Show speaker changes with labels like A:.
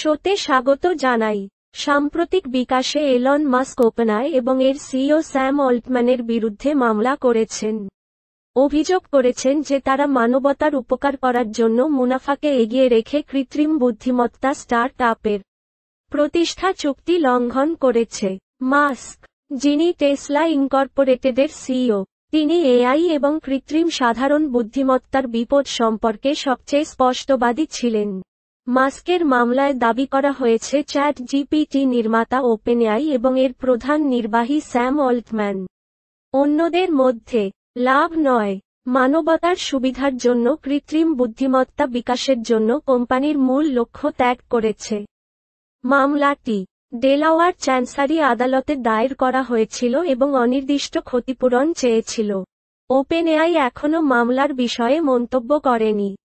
A: শোতে স্বাগত জানাই। সাম্প্রতিক বিকাশে এলন মাস্ক ওপেনআই এবং এর সিইও স্যাম অল্টম্যানের বিরুদ্ধে মামলা করেছেন। অভিযোগ করেছেন যে তারা মানবতার উপকার করার জন্য মুনাফাকে এগিয়ে রেখে কৃত্রিম বুদ্ধিমত্তা স্টার্ট আপের প্রতিষ্ঠা চুক্তি লঙ্ঘন করেছে। মাস্ক, যিনি টেসলা ইনকর্পোরেটেডের সিইও, তিনি এআই এবং কৃত্রিম সাধারণ বুদ্ধিমত্তার বিপদ সম্পর্কে সবচেয়ে স্পষ্টবাদী ছিলেন। মাস্কের মামলায় দাবি করা হয়েছে চ্যাট জিপিটি নির্মাতা ওপেনএআই এবং এর প্রধান নির্বাহী স্যাম অল্টম্যান অন্যদের মধ্যে লাভ নয়, মানবতার সুবিধার জন্য কৃত্রিম বুদ্ধিমত্তা বিকাশের জন্য কোম্পানির মূল লক্ষ্য ত্যাগ করেছে। মামলাটি ডেলাওয়ার চ্যান্সারি আদালতে দায়ের করা হয়েছিল এবং অনির্দিষ্ট ক্ষতিপূরণ চেয়েছিল। ওপেনএআই এখনও মামলার বিষয়ে মন্তব্য করেনি।